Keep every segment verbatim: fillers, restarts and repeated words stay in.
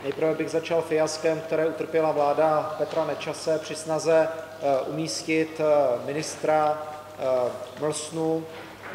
Nejprve bych začal fiaskem, které utrpěla vláda Petra Nečase při snaze umístit ministra Mlsnu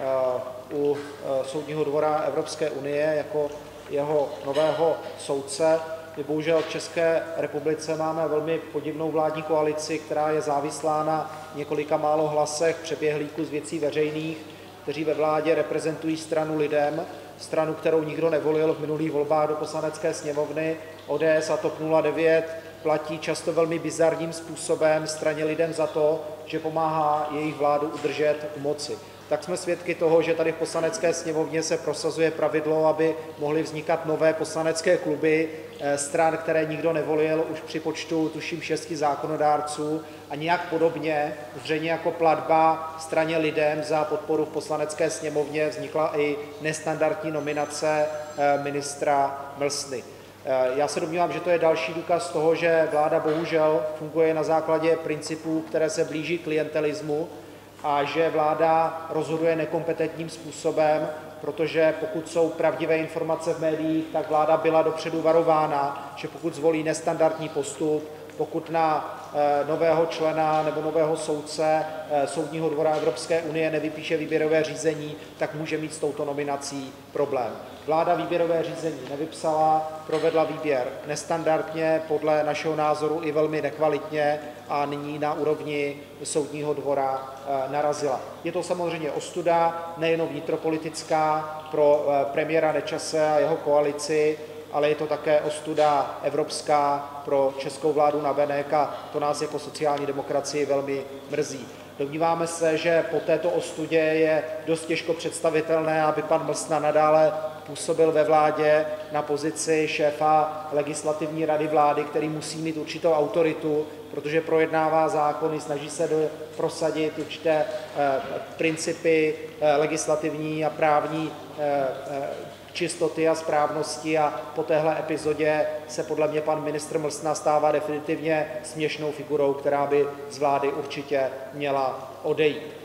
u Soudního dvora Evropské unie jako jeho nového soudce. My bohužel v České republice máme velmi podivnou vládní koalici, která je závislá na několika málo hlasech přeběhlíků z věcí veřejných, kteří ve vládě reprezentují stranu LIDEM, stranu, kterou nikdo nevolil v minulých volbách do Poslanecké sněmovny. O D S a TOP nula devět platí často velmi bizarním způsobem straně LIDEM za to, že pomáhá jejich vládu udržet u moci. Tak jsme svědky toho, že tady v Poslanecké sněmovně se prosazuje pravidlo, aby mohly vznikat nové poslanecké kluby stran, které nikdo nevolil už při počtu, tuším, šesti zákonodárců, a nějak podobně, zřejmě jako platba straně LIDEM za podporu v Poslanecké sněmovně, vznikla i nestandardní nominace ministra Mlsny. Já se domnívám, že to je další důkaz toho, že vláda bohužel funguje na základě principů, které se blíží klientelismu, a že vláda rozhoduje nekompetentním způsobem, protože pokud jsou pravdivé informace v médiích, tak vláda byla dopředu varována, že pokud zvolí nestandardní postup, pokud na nového člena nebo nového soudce Soudního dvora Evropské unie nevypíše výběrové řízení, tak může mít s touto nominací problém. Vláda výběrové řízení nevypsala, provedla výběr nestandardně, podle našeho názoru i velmi nekvalitně, a nyní na úrovni Soudního dvora narazila. Je to samozřejmě ostuda, nejen vnitropolitická pro premiéra Nečase a jeho koalici, ale je to také ostuda evropská pro českou vládu navenek, a to nás jako sociální demokracii velmi mrzí. Domníváme se, že po této ostudě je dost těžko představitelné, aby pan Mlsna nadále působil ve vládě na pozici šéfa legislativní rady vlády, který musí mít určitou autoritu, protože projednává zákony, snaží se do, prosadit určité eh, principy eh, legislativní a právní eh, eh, čistoty a správnosti, a po téhle epizodě se podle mě pan ministr Mlsna stává definitivně směšnou figurou, která by z vlády určitě měla odejít.